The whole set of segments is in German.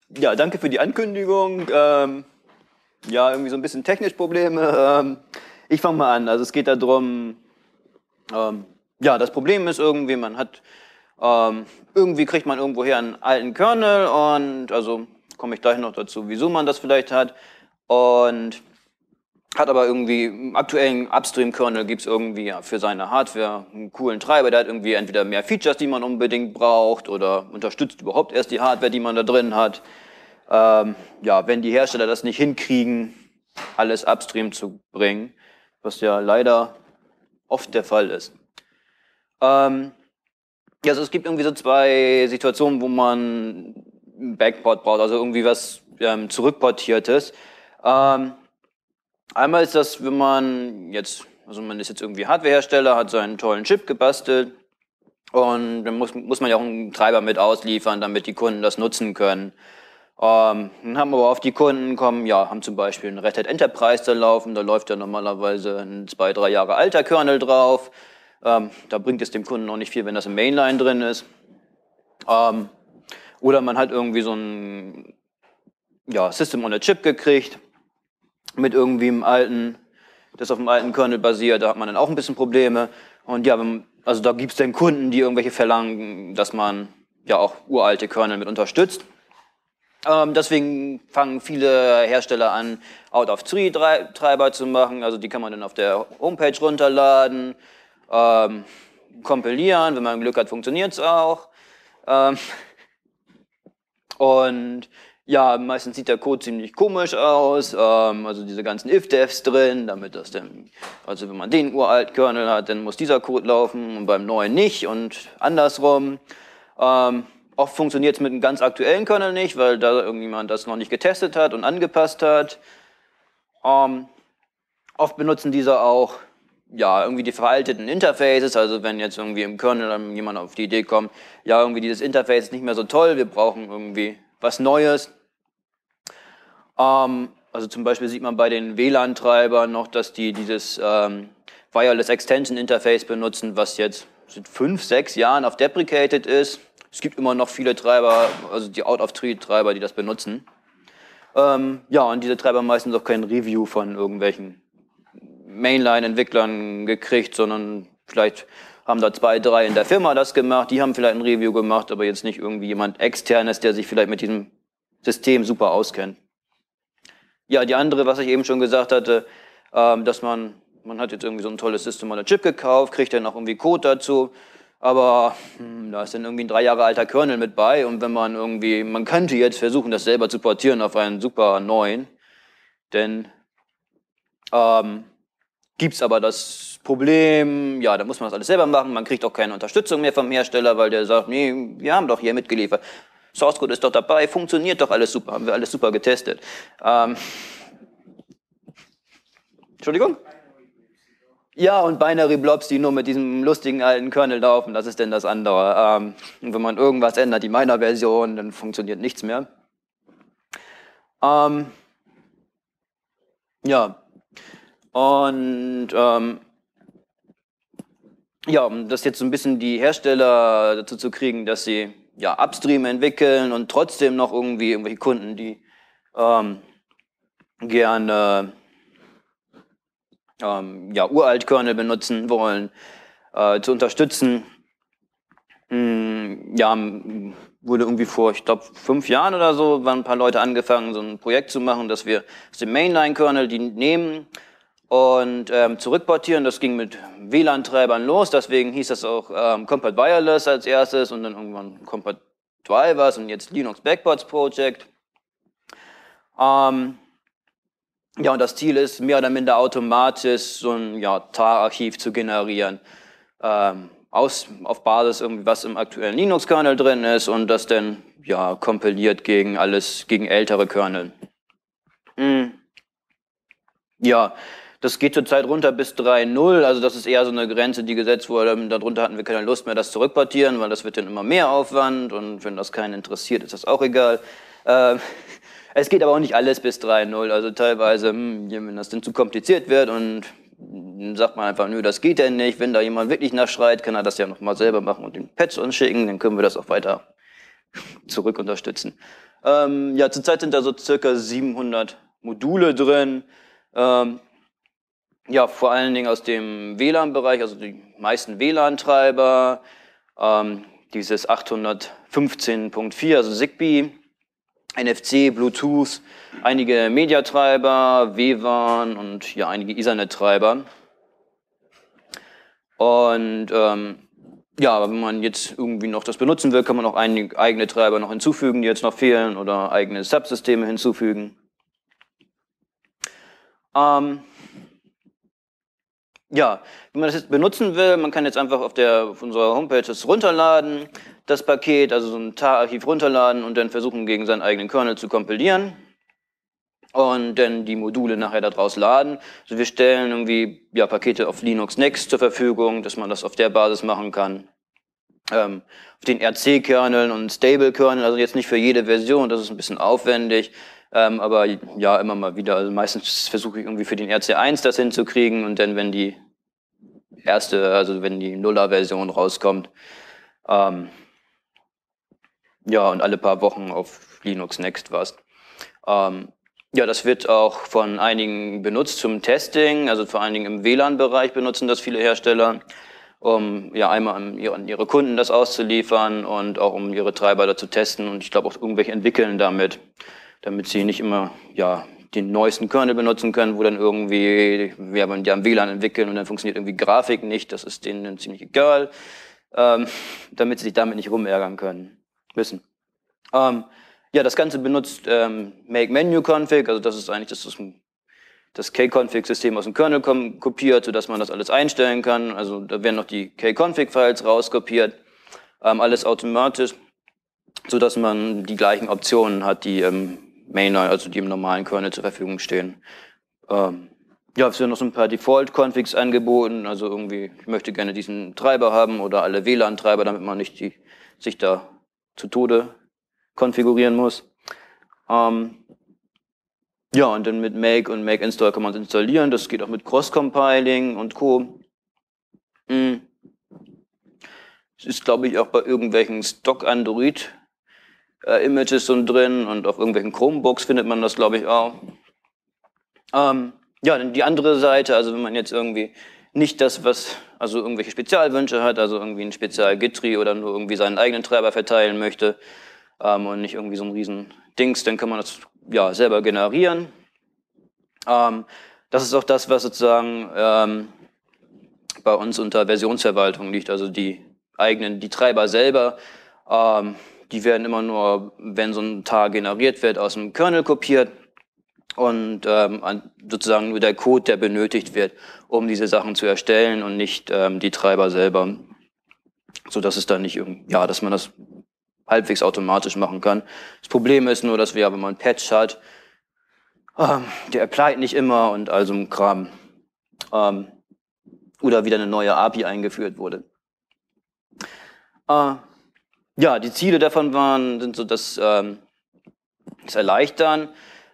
Ja, danke für die Ankündigung. Ja, irgendwie so ein bisschen technisch Probleme. Ich fange mal an. Also es geht darum, ja, das Problem ist irgendwie, irgendwie kriegt man irgendwoher einen alten Kernel und also komme ich gleich noch dazu, wieso man das vielleicht hat. Und hat aber irgendwie im aktuellen Upstream-Kernel gibt es irgendwie ja, für seine Hardware einen coolen Treiber, der hat irgendwie entweder mehr Features, die man unbedingt braucht, oder unterstützt überhaupt erst die Hardware, die man da drin hat. Ja, wenn die Hersteller das nicht hinkriegen, alles upstream zu bringen, was ja leider oft der Fall ist. Ja, also es gibt irgendwie so zwei Situationen, wo man einen Backport braucht, also irgendwie was zurückportiertes. Einmal ist das, wenn man jetzt, also man ist jetzt irgendwie Hardwarehersteller, hat seinen tollen Chip gebastelt und dann muss man ja auch einen Treiber mit ausliefern, damit die Kunden das nutzen können. Dann haben aber oft die Kunden haben zum Beispiel einen Red Hat Enterprise da laufen, da läuft ja normalerweise ein 2-3 Jahre alter Kernel drauf. Da bringt es dem Kunden noch nicht viel, wenn das im Mainline drin ist. Oder man hat irgendwie so ein System on a Chip gekriegt mit irgendwie das auf dem alten Kernel basiert, da hat man dann auch ein bisschen Probleme. Und ja, also da gibt es dann Kunden, die irgendwelche verlangen, dass man ja auch uralte Kernel mit unterstützt. Deswegen fangen viele Hersteller an, Out-of-Tree-Treiber zu machen. Also die kann man dann auf der Homepage runterladen, kompilieren. Wenn man Glück hat, funktioniert es auch. Und ja, meistens sieht der Code ziemlich komisch aus. Also diese ganzen if-defs drin, damit das dann, also wenn man den uralten Kernel hat, dann muss dieser Code laufen und beim neuen nicht und andersrum. Oft funktioniert es mit einem ganz aktuellen Kernel nicht, weil da irgendjemand das noch nicht getestet hat und angepasst hat. Oft benutzen diese auch ja, irgendwie die veralteten Interfaces, also wenn jetzt irgendwie im Kernel dann jemand auf die Idee kommt, ja, irgendwie dieses Interface ist nicht mehr so toll, wir brauchen irgendwie was Neues. Also zum Beispiel sieht man bei den WLAN-Treibern noch, dass die dieses Wireless Extension Interface benutzen, was jetzt seit 5-6 Jahren auf deprecated ist. Es gibt immer noch viele Treiber, also die Out-of-Tree-Treiber, die das benutzen. Ja, und diese Treiber meistens auch kein Review von irgendwelchen Mainline-Entwicklern gekriegt, sondern vielleicht haben da 2, 3 in der Firma das gemacht, die haben vielleicht ein Review gemacht, aber jetzt nicht irgendwie jemand externes, der sich vielleicht mit diesem System super auskennt. Ja, die andere, was ich eben schon gesagt hatte, dass man hat jetzt irgendwie so ein tolles System on a Chip gekauft, kriegt dann auch irgendwie Code dazu, aber da ist dann irgendwie ein 3 Jahre alter Kernel mit bei und wenn man könnte jetzt versuchen, das selber zu portieren auf einen super neuen, denn gibt es aber das Problem, ja, da muss man das alles selber machen, man kriegt auch keine Unterstützung mehr vom Hersteller, weil der sagt, nee, wir haben doch hier mitgeliefert. Source Code ist doch dabei, funktioniert doch alles super, haben wir alles super getestet. Entschuldigung? Ja, und Binary Blobs, die nur mit diesem lustigen alten Kernel laufen, das ist denn das andere. Und wenn man irgendwas ändert, die Miner-Version, dann funktioniert nichts mehr. Ja, und ja, um das jetzt so ein bisschen die Hersteller dazu zu kriegen, dass sie ja Upstream entwickeln und trotzdem noch irgendwie irgendwelche Kunden, die gerne ja, Uralt-Kernel benutzen wollen, zu unterstützen. Ja, wurde irgendwie vor, ich glaube, 5 Jahren oder so, waren ein paar Leute angefangen, so ein Projekt zu machen, dass wir aus dem Mainline-Kernel die nehmen und zurückportieren. Das ging mit WLAN-Treibern los, deswegen hieß das auch Compat Wireless als erstes und dann irgendwann Compat Drivers und jetzt Linux Backports Project. Ja, und das Ziel ist, mehr oder minder automatisch so ein TAR-Archiv zu generieren. Auf Basis irgendwie, was im aktuellen Linux-Kernel drin ist und das dann ja kompiliert gegen ältere Kernel. Ja, das geht zurzeit runter bis 3.0, also das ist eher so eine Grenze, die gesetzt wurde. Darunter hatten wir keine Lust mehr, das zurückportieren, weil das wird dann immer mehr Aufwand und wenn das keinen interessiert, ist das auch egal. Es geht aber auch nicht alles bis 3.0, also teilweise, wenn das dann zu kompliziert wird und dann sagt man einfach, nö, das geht denn nicht. Wenn da jemand wirklich nachschreit, kann er das ja nochmal selber machen und den Patch uns schicken, dann können wir das auch weiter zurück unterstützen. Ja, zurzeit sind da so circa 700 Module drin. Ja, vor allen Dingen aus dem WLAN-Bereich, also die meisten WLAN-Treiber, dieses 815.4, also Zigbee, NFC, Bluetooth, einige Mediatreiber, WWAN und ja, einige Ethernet-Treiber. Und ja, aber wenn man jetzt irgendwie noch das benutzen will, kann man auch einige eigene Treiber noch hinzufügen, die jetzt noch fehlen, oder eigene Subsysteme hinzufügen. Ja, wenn man das jetzt benutzen will, man kann jetzt einfach auf unserer Homepage das runterladen, das Paket, also so ein TAR-Archiv runterladen und dann versuchen, gegen seinen eigenen Kernel zu kompilieren und dann die Module nachher daraus laden. Also wir stellen irgendwie ja, Pakete auf Linux Next zur Verfügung, dass man das auf der Basis machen kann. Auf den RC-Kerneln und Stable-Kerneln, also jetzt nicht für jede Version, das ist ein bisschen aufwendig. Aber ja, immer mal wieder. Also meistens versuche ich irgendwie für den RC1 das hinzukriegen und dann, wenn die wenn die Nuller-Version rauskommt, ja, und alle paar Wochen auf Linux Next was. Ja, das wird auch von einigen benutzt zum Testing, also vor allen Dingen im WLAN-Bereich benutzen das viele Hersteller, um ja einmal an ihre Kunden das auszuliefern und auch um ihre Treiber da zu testen und ich glaube auch irgendwelche entwickeln damit sie nicht immer ja, den neuesten Kernel benutzen können, wo dann irgendwie, ja, man die am WLAN entwickeln und dann funktioniert irgendwie Grafik nicht, das ist denen dann ziemlich egal, damit sie sich damit nicht rumärgern können müssen. Ja, das Ganze benutzt Make-Menu-Config, also das ist eigentlich das K-Config-System aus dem Kernel kopiert, sodass man das alles einstellen kann. Also da werden noch die K-Config-Files rauskopiert, alles automatisch, sodass man die gleichen Optionen hat, die Mainline, also die im normalen Kernel zur Verfügung stehen. Ja, es werden noch so ein paar Default-Configs angeboten, also irgendwie, ich möchte gerne diesen Treiber haben oder alle WLAN-Treiber, damit man nicht sich da zu Tode konfigurieren muss. Ja, und dann mit Make und Make Install kann man es installieren, das geht auch mit Cross-Compiling und Co. Es ist, glaube ich, auch bei irgendwelchen Stock-Android Images so drin und auf irgendwelchen Chromebooks findet man das, glaube ich, auch. Ja, dann die andere Seite, also wenn man jetzt irgendwie nicht also irgendwelche Spezialwünsche hat, also irgendwie ein Spezial-Git-Tree oder nur irgendwie seinen eigenen Treiber verteilen möchte und nicht irgendwie so ein riesen Dings, dann kann man das ja selber generieren. Das ist auch das, was sozusagen bei uns unter Versionsverwaltung liegt, also die Treiber selber, die werden immer nur, wenn so ein TAR generiert wird, aus dem Kernel kopiert und sozusagen nur der Code, der benötigt wird, um diese Sachen zu erstellen und nicht die Treiber selber, so dass es dann nicht dass man das halbwegs automatisch machen kann. Das Problem ist nur, dass wenn man einen Patch hat, der applied nicht immer und also ein Kram oder wieder eine neue API eingeführt wurde. Ja, die Ziele davon sind so das Erleichtern,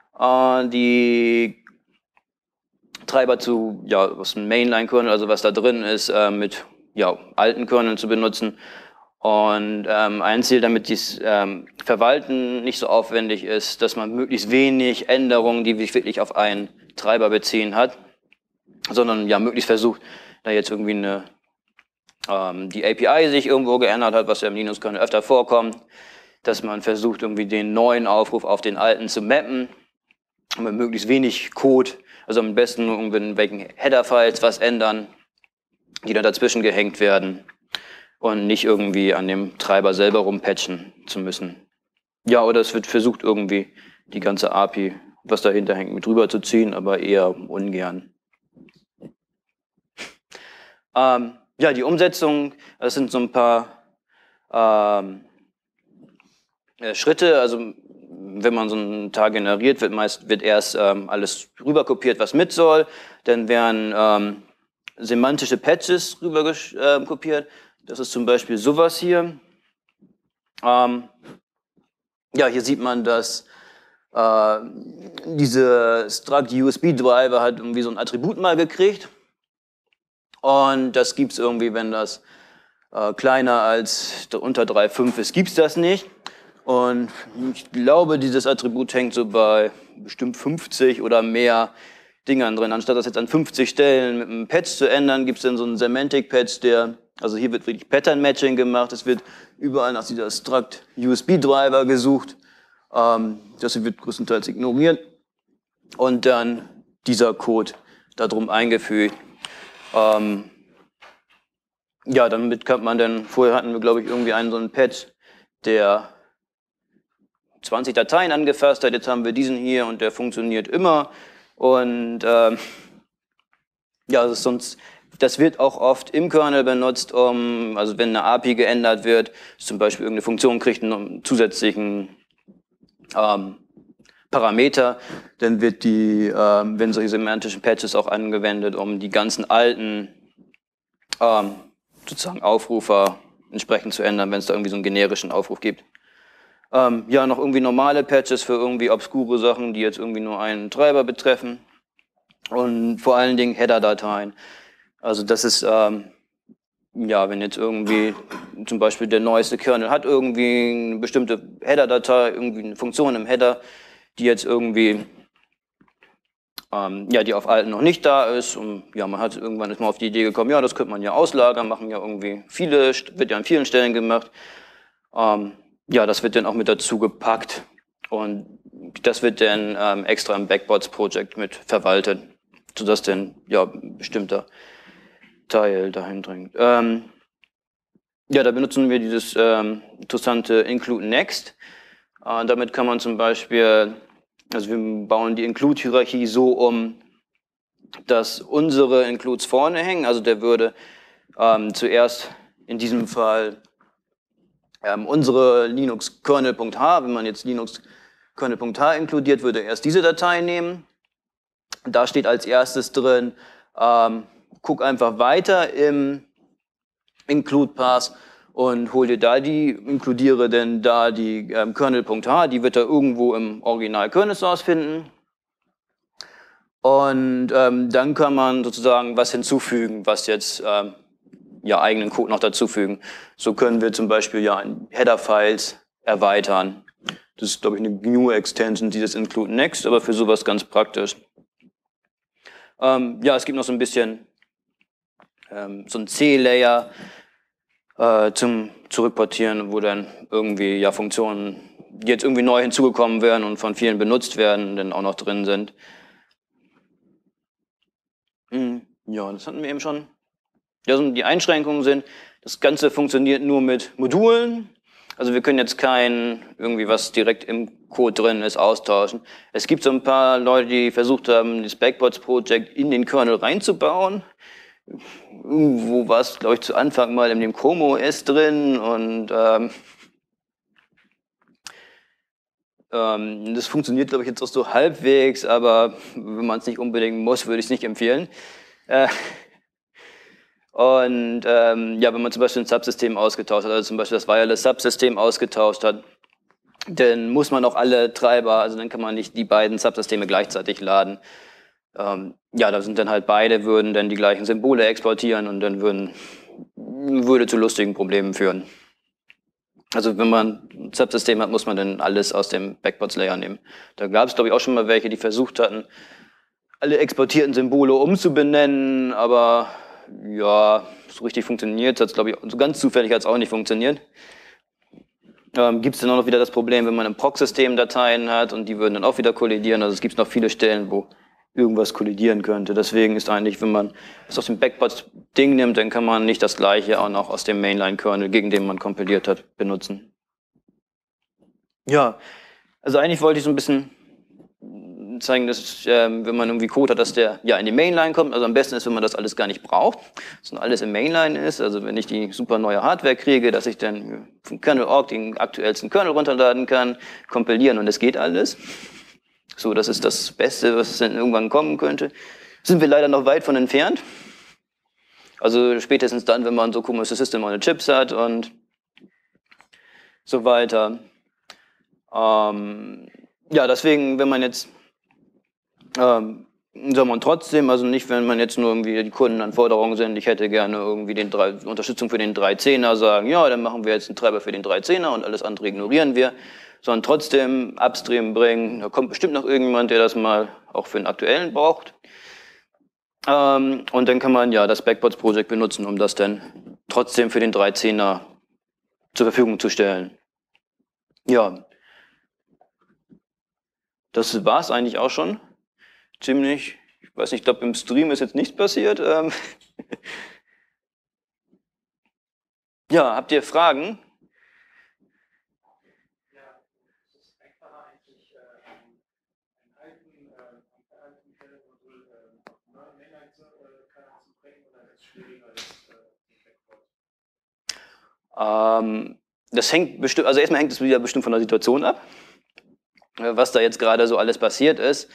die Treiber aus dem Mainline-Kernel, also was da drin ist, mit alten Kerneln zu benutzen. Und ein Ziel, damit dies Verwalten nicht so aufwendig ist, dass man möglichst wenig Änderungen, die sich wirklich auf einen Treiber beziehen hat, sondern ja möglichst versucht, da jetzt irgendwie die API sich irgendwo geändert hat, was ja im Linux-Kernel öfter vorkommt, dass man versucht, irgendwie den neuen Aufruf auf den alten zu mappen und mit möglichst wenig Code, also am besten nur irgendwelchen Header-Files was ändern, die dann dazwischen gehängt werden und nicht irgendwie an dem Treiber selber rumpatchen zu müssen. Ja, oder es wird versucht, irgendwie die ganze API, was dahinter hängt, mit rüber zu ziehen, aber eher ungern. Ja, die Umsetzung, das sind so ein paar Schritte. Also wenn man so einen Tag generiert, wird erst alles rüberkopiert, was mit soll. Dann werden semantische Patches rüber kopiert. Das ist zum Beispiel sowas hier. Ja, hier sieht man, dass diese Struct USB-Driver hat irgendwie so ein Attribut mal gekriegt. Und das gibt es irgendwie, wenn das kleiner als unter 3.5 ist, gibt es das nicht. Und ich glaube, dieses Attribut hängt so bei bestimmt 50 oder mehr Dingern drin. Anstatt das jetzt an 50 Stellen mit einem Patch zu ändern, gibt es dann so einen Semantic-Patch, also hier wird wirklich Pattern-Matching gemacht, es wird überall nach dieser Struct-USB-Driver gesucht, das wird größtenteils ignoriert und dann dieser Code darum eingefügt. Ja, damit kann man dann, vorher hatten wir, glaube ich, irgendwie so einen Patch, der 20 Dateien angefasst hat, jetzt haben wir diesen hier und der funktioniert immer. Und ja, das wird auch oft im Kernel benutzt, also wenn eine API geändert wird, zum Beispiel irgendeine Funktion kriegt einen zusätzlichen Parameter, dann wird wenn solche semantischen Patches auch angewendet, um die ganzen alten sozusagen Aufrufer entsprechend zu ändern, wenn es da irgendwie so einen generischen Aufruf gibt. Ja, noch irgendwie normale Patches für irgendwie obskure Sachen, die jetzt irgendwie nur einen Treiber betreffen. Und vor allen Dingen Header-Dateien. Also das ist, ja, wenn jetzt irgendwie zum Beispiel der neueste Kernel hat irgendwie eine bestimmte Header-Datei, irgendwie eine Funktion im Header, die jetzt irgendwie, ja, die auf alten noch nicht da ist. Und ja, irgendwann ist man auf die Idee gekommen, ja, das könnte man ja auslagern, machen ja irgendwie wird ja an vielen Stellen gemacht. Ja, das wird dann auch mit dazu gepackt und das wird dann extra im Backbots-Projekt mit verwaltet, sodass dann ja ein bestimmter Teil dahin dringt. Ja, da benutzen wir dieses interessante Include Next. Damit kann man zum Beispiel, also wir bauen die Include-Hierarchie so um, dass unsere Includes vorne hängen, also der würde zuerst in diesem Fall unsere Linux kernel.h, wenn man jetzt Linux kernel.h inkludiert, würde erst diese Datei nehmen. Da steht als erstes drin, guck einfach weiter im Include Path und hol dir da inkludiere denn da die kernel.h, die wird er irgendwo im Original Kernel Source finden. Und dann kann man sozusagen was hinzufügen, was jetzt ja, eigenen Code noch dazufügen. So können wir zum Beispiel ja Header-Files erweitern. Das ist, glaube ich, eine GNU-Extension, die das Include Next, aber für sowas ganz praktisch. Ja, es gibt noch so ein bisschen so ein C-Layer zum Zurückportieren, wo dann irgendwie ja Funktionen, die jetzt irgendwie neu hinzugekommen werden und von vielen benutzt werden, dann auch noch drin sind. Ja, das hatten wir eben schon. Ja, so die Einschränkungen sind, das Ganze funktioniert nur mit Modulen. Also wir können jetzt irgendwie was direkt im Code drin ist, austauschen. Es gibt so ein paar Leute, die versucht haben, das Backbots-Projekt in den Kernel reinzubauen. Irgendwo war es, glaube ich, zu Anfang mal in dem Chrome OS drin und das funktioniert, glaube ich, jetzt auch so halbwegs, aber wenn man es nicht unbedingt muss, würde ich es nicht empfehlen. Und ja, wenn man zum Beispiel ein Subsystem ausgetauscht hat, also zum Beispiel das Wireless-Subsystem ausgetauscht hat, dann muss man auch alle Treiber, also dann kann man nicht die beiden Subsysteme gleichzeitig laden. Ja, da sind dann halt würden dann die gleichen Symbole exportieren und dann würde zu lustigen Problemen führen. Also wenn man ein Subsystem hat, muss man dann alles aus dem Backbots-Layer nehmen. Da gab es, glaube ich, auch schon mal welche, die versucht hatten, alle exportierten Symbole umzubenennen, aber ja, so richtig funktioniert hat es, glaube ich, so ganz zufällig hat es auch nicht funktioniert. Gibt es dann auch noch wieder das Problem, wenn man im Proc-System Dateien hat und die würden dann auch wieder kollidieren. Also es gibt noch viele Stellen, wo irgendwas kollidieren könnte. Deswegen ist eigentlich, wenn man es aus dem Backbots-Ding nimmt, dann kann man nicht das gleiche auch noch aus dem Mainline-Kernel, gegen den man kompiliert hat, benutzen. Ja, also eigentlich wollte ich so ein bisschen zeigen, dass wenn man irgendwie Code hat, dass der ja in die Mainline kommt. Also am besten ist, wenn man das alles gar nicht braucht, dass alles im Mainline ist. Also wenn ich die super neue Hardware kriege, dass ich dann vom Kernel.org den aktuellsten Kernel runterladen kann, kompilieren und es geht alles. So, das ist das Beste, was dann irgendwann kommen könnte. Sind wir leider noch weit von entfernt. Also spätestens dann, wenn man so komische System on Chips hat und so weiter. Ja, deswegen, wenn man jetzt soll man trotzdem, also nicht, wenn man jetzt nur irgendwie die Kundenanforderungen sind, ich hätte gerne irgendwie Unterstützung für den 310er, sagen, ja, dann machen wir jetzt einen Treiber für den 310er und alles andere ignorieren wir, sondern trotzdem upstream bringen. Da kommt bestimmt noch irgendjemand, der das mal auch für den aktuellen braucht. Und dann kann man ja das Backports Project benutzen, um das dann trotzdem für den 310er zur Verfügung zu stellen. Ja, das war es eigentlich auch schon. Ziemlich, ich weiß nicht, ich glaube im Stream ist jetzt nichts passiert. Ja, habt ihr Fragen? Ja, es ist einfacher eigentlich einen alten Quellmodul auf einen neuen Mainline-Kanal zu bringen oder ist es schwieriger als Backport? Das hängt bestimmt, also erstmal hängt es wieder bestimmt von der Situation ab, was da jetzt gerade so alles passiert ist.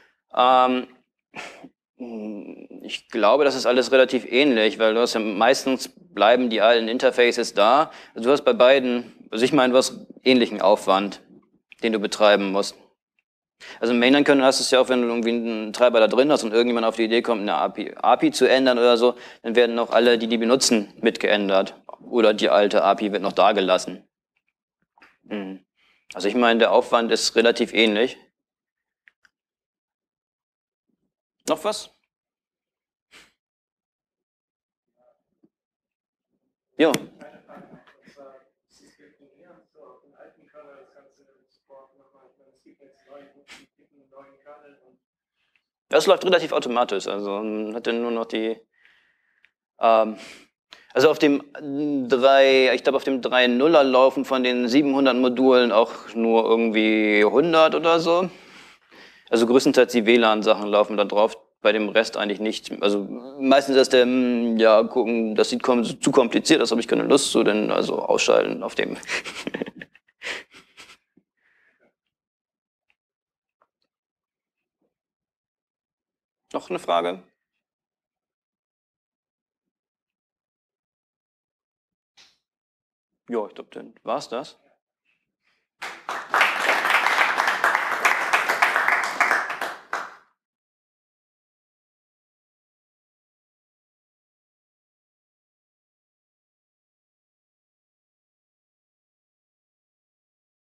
Ich glaube, das ist alles relativ ähnlich, weil du hast ja meistens bleiben die alten Interfaces da. Also du hast bei beiden, also ich meine, du hast ähnlichen Aufwand, den du betreiben musst. Also im Mainline-Kernel hast du es ja auch, wenn du irgendwie einen Treiber da drin hast und irgendjemand auf die Idee kommt, eine API zu ändern oder so, dann werden auch alle, die benutzen, mitgeändert. Oder die alte API wird noch da gelassen. Also ich meine, der Aufwand ist relativ ähnlich. Noch was? Jo. Keine Frage noch. Und zwar, es ist definiert, so auf den alten Kernel das Ganze supporten nochmal. Ich meine, es gibt jetzt einen neuen Kernel und Das läuft relativ automatisch. Also hat dann nur noch die. Also auf dem ich glaube auf dem 3.0er laufen von den 700 Modulen auch nur irgendwie 100 oder so. Also größtenteils die WLAN-Sachen laufen da drauf, bei dem Rest eigentlich nicht. Also meistens ist der, ja, gucken, das sieht zu kompliziert aus, habe ich keine Lust zu, denn also ausschalten auf dem. Noch eine Frage? Ja, ich glaube, dann war's das.